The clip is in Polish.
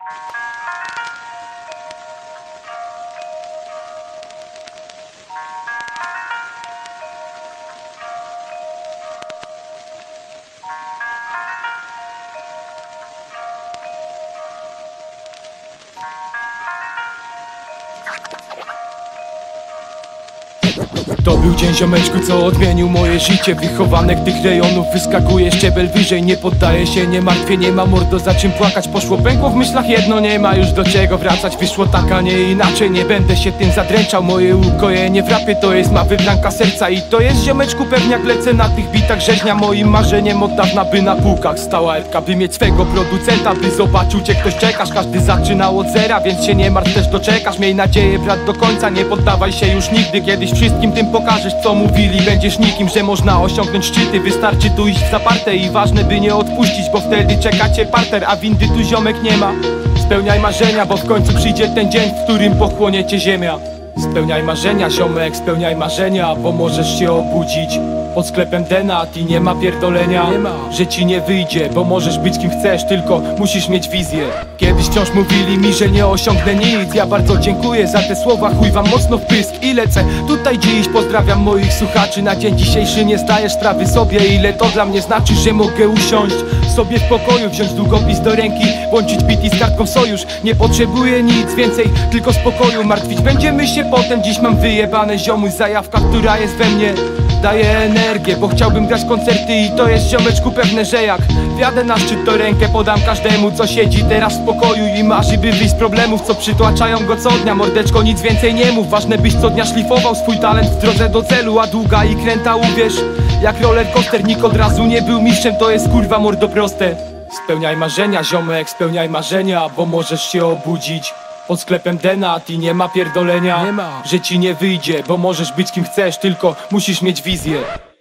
To był dzień, ziomeczku, co odmienił moje życie. Wychowanek tych rejonów wyskakuje szczebel wyżej. Nie poddaję się, nie martwię, nie ma mordo za czym płakać. Poszło pękło w myślach jedno, nie ma już do czego wracać. Wyszło tak, a nie inaczej, nie będę się tym zadręczał. Moje ukojenie w rapie to jest ma wybranka serca. I to jest, ziomeczku, pewniak, lecę na tych bitach rzeźnia. Moim marzeniem od dawna by na półkach stała epka, by mieć swego producenta, by zobaczył cię ktoś czekasz. Każdy zaczynał od zera, więc się nie martw, też doczekasz. Miej nadzieję, brat, do końca, nie poddawaj się już nigdy. Kiedyś wszystkim tym pokażesz, co mówili, będziesz nikim, że można osiągnąć szczyty. Wystarczy tu iść w zaparte i ważne, by nie odpuścić, bo wtedy czeka cię parter, a windy tu, ziomek, nie ma. Spełniaj marzenia, bo w końcu przyjdzie ten dzień, w którym pochłonie cię ziemia. Spełniaj marzenia, ziomek, spełniaj marzenia, bo możesz się obudzić pod sklepem Denat i nie ma pierdolenia, że ci nie wyjdzie, bo możesz być kim chcesz, tylko musisz mieć wizję. Kiedyś wciąż mówili mi, że nie osiągnę nic. Ja bardzo dziękuję za te słowa, chuj wam mocno w pysk. I lecę tutaj dziś, pozdrawiam moich słuchaczy. Na dzień dzisiejszy nie zdajesz sprawy sobie, ile to dla mnie znaczy, że mogę usiąść sobie w pokoju, wziąć długopis do ręki, włączyć bit i z kartką sojusz. Nie potrzebuję nic więcej, tylko spokoju. Martwić będziemy się potem, dziś mam wyjebane ziomuś. Zajawka, która jest we mnie, daje energię, bo chciałbym grać koncerty. I to jest, ziomeczku, pewne, że jak wjadę na szczyt, to rękę podam każdemu, co siedzi teraz w pokoju i marzy, by wyjść z problemów, co przytłaczają go co dnia. Mordeczko, nic więcej nie mów, ważne, byś co dnia szlifował swój talent w drodze do celu. A długa i kręta, uwierz, jak roller coaster, nikt od razu nie był mistrzem, to jest, kurwa, mordo, proste. Spełniaj marzenia, ziomek, spełniaj marzenia, bo możesz się obudzić pod sklepem Denat i nie ma pierdolenia, że ci nie wyjdzie, bo możesz być kim chcesz, tylko musisz mieć wizję.